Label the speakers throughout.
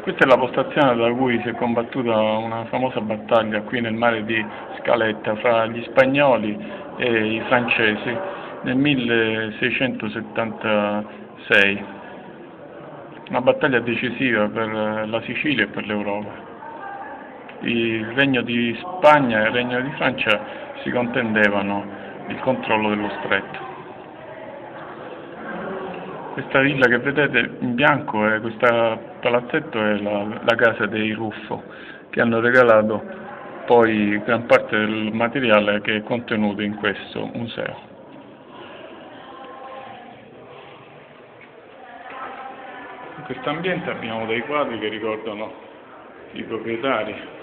Speaker 1: Questa è la postazione da cui si è combattuta una famosa battaglia qui nel mare di Scaletta fra gli spagnoli e i francesi nel 1676, una battaglia decisiva per la Sicilia e per l'Europa. Il Regno di Spagna e il Regno di Francia si contendevano il controllo dello stretto. Questa villa che vedete in bianco, questo palazzetto è la casa dei Ruffo, che hanno regalato poi gran parte del materiale che è contenuto in questo museo. In questo ambiente abbiamo dei quadri che ricordano i proprietari.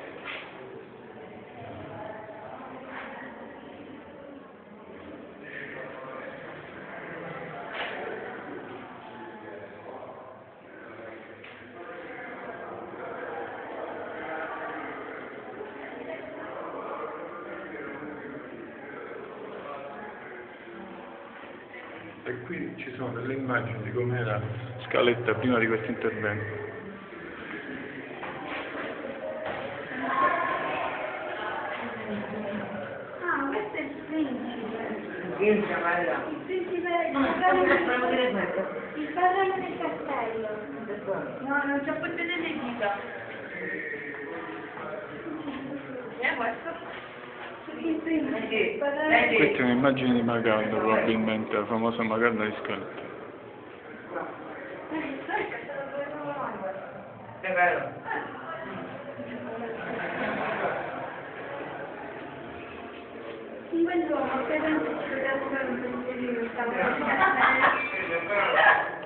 Speaker 1: E qui ci sono delle immagini di com'era Scaletta prima di questo intervento.
Speaker 2: Ah, questo è il principe.
Speaker 3: Il principe Maria.
Speaker 2: Il principe il padrone del castello.
Speaker 3: No, non c'è più delle dita. Questo?
Speaker 2: Il principe, il padrone del
Speaker 1: Questa è un'immagine di Magalda, probabilmente, la famosa Magalda di Scaletta.
Speaker 3: È vero.
Speaker 2: in quell'uomo presente ci poteva fare un pensiero